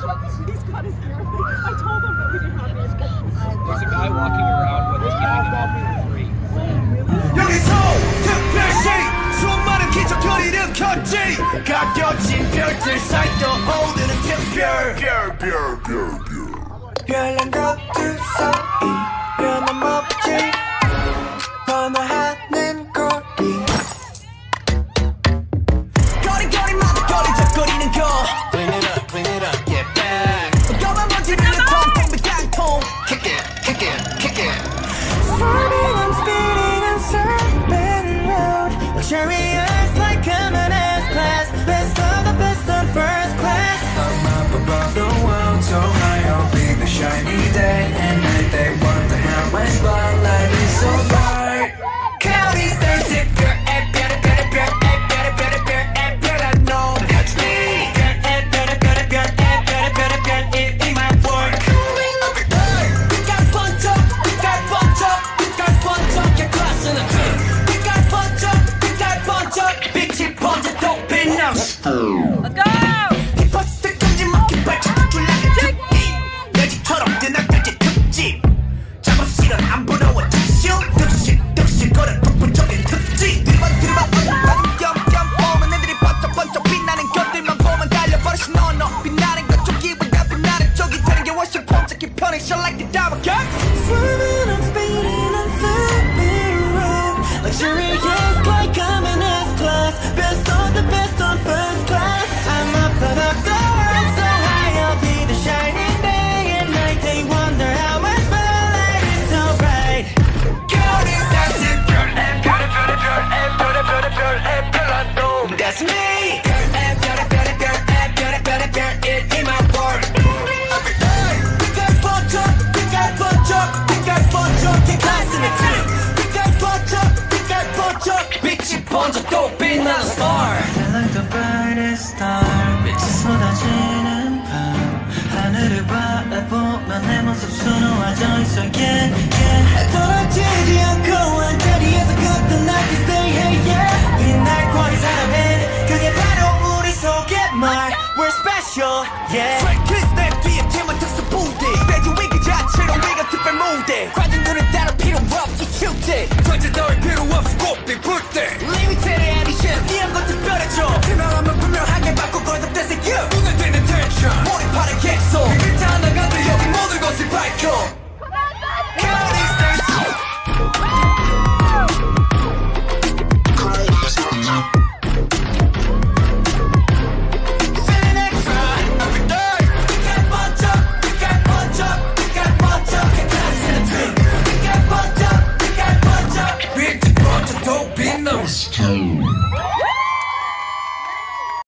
He's got his ear. I told him that we didn't have his. There's a guy walking around with us giving him up for free. 여기서 특별시 수많은 기적들이 일으켰지 가려진 별들 사이도 오르는 별 별난 것들 사이 변함없지 번화하는 거리 거리거리마다 거리적거리는 거 Clean it up, get back 까만 먼지는 텅텅 빈 땅통 Kick it Swerving, I'm speeding and surfing road Luxurious like coming S-Class Best of the best on first class I'm up above the world so high I'll be the shiny day and night They wonder how my spotlight is so bright Cloudy stars if you're better I know that's me better in my work 빛깔 번쩍 your class in the team 빛깔 번쩍 빛이 번져 또 빛나 Let's go! 힙합스틱 큼지막히 발짝 줄라게 여지처럼 뜨날까지 특집 작업실은 안 부러워 득실 거려 독보적인 특집 들어봐 겸 보면 애들이 번쩍 빛나는 것들만 보면 달려버리시 너 빛나는 것 쪽이보다 빛나는 쪽이 다른 게 훨씬 번쩍히 편해 Shine like the diamond girl Swimming, I'm speeding, I'm zipping around Luxurious like I'm in S-Class Best of the best on first class I'm up above the world so high I'll be the shining day and night They wonder how my spotlight is so bright Girl, is that it? 별 That's me 별 in my world 빛깔 번쩍 Get class in the team 빛깔 번쩍 빛이 번져 또 빛나는 star Feel like the brightest star 빛이 쏟아지는 밤 하늘을 바라보면 내 모습 수놓아져 있어 떨어지지 않고 한 자리에서 걷던 I can stay hey yeah 이날 권위 사람은 그게 바로 우리 속의 말 We're special yeah Straykids 내 뒤에 팀은 특수 부대 스테이지 위기 자체로 우리가 특별 무대 관중들은 따로 필요 없이 축제 전체 따위 필요 없이 곱게 불때 Limited edition 이런 것 특별해져 투명하면 분명하게 바꾸고 더 떼세요 눈에 띄는 텐션 몰입하는 객사